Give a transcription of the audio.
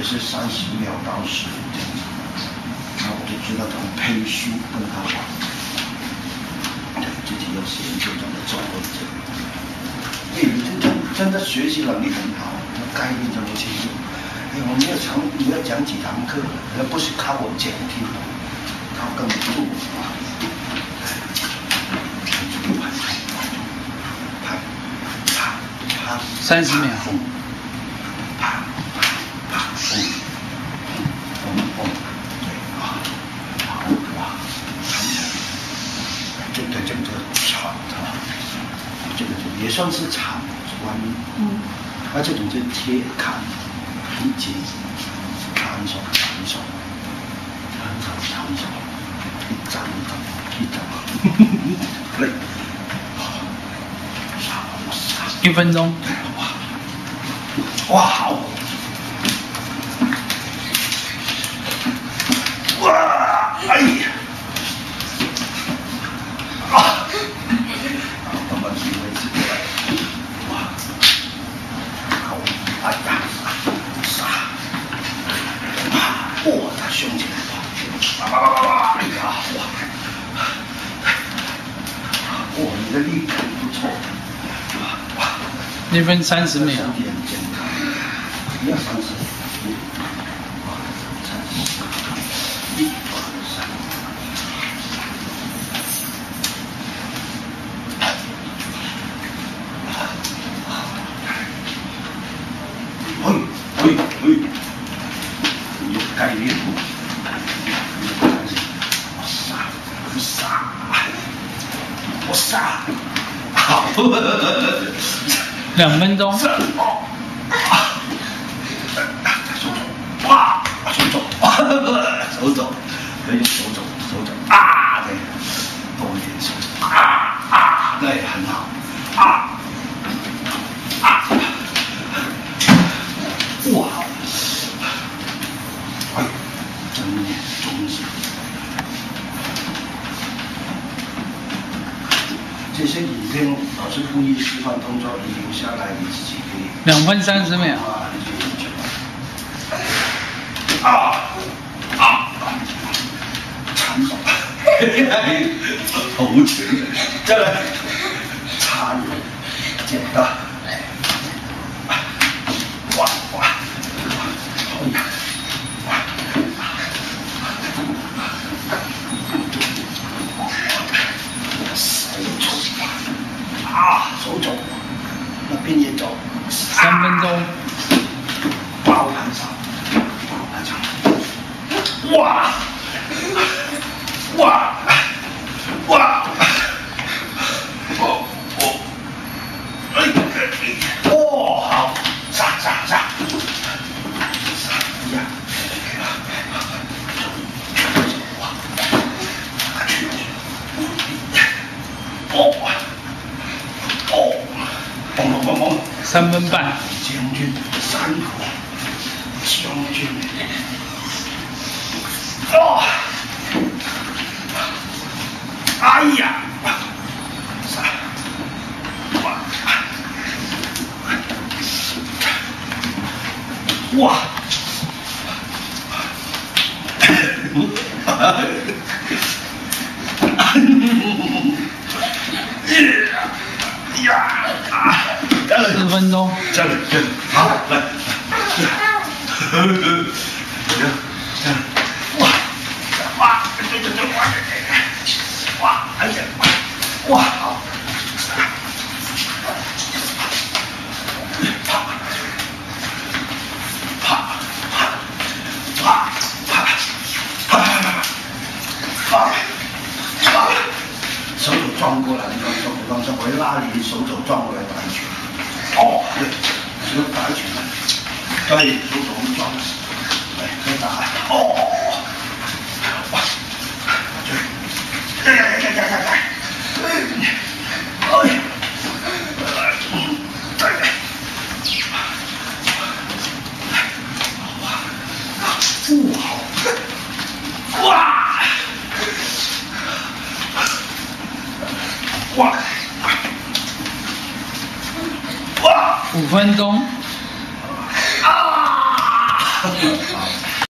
是30秒到15这样子。那我就知道怎么配书跟他玩，对自己要研究怎么做文字。你真的学习能力很好，那概念这么清楚。我们要讲几堂课，而不是靠我讲听，靠跟住啊。拍，啪 ，30秒。 啪啪，对啊，这个长啊，这个也算是长弯，这种是贴砍。一节砍手，一张，累 ，1分钟。 哇，好，哇，哎呀，慢慢体会自己来，哇，好，哎呀。哇，他胸前，哎呀，哇，你的力很不错 ，1分30秒。 身体很健康，你要30，1、2、3。有概念不？我杀，好 ，2分钟。 哇，手肘，可以用手肘啊，对，多一点手啊，对，很好哇，哎，真忠实。这些影片老师故意示范动作，你留下来，你自己可以。 2分30秒。 缠手，头拳，再来，插入，剪刀，哇，哎呀，手肘，那边也走 ，3分钟。 包盘上，哇！好，杀！呀！砰 ！3分半。 将军3虎，将军。哎呀！哇！ 4分钟。 这里，好，来，哇，好，手肘撞过来，我会拉你手肘撞过来打一拳。对，手打一拳，对，手肘撞，来，再打， 5分钟。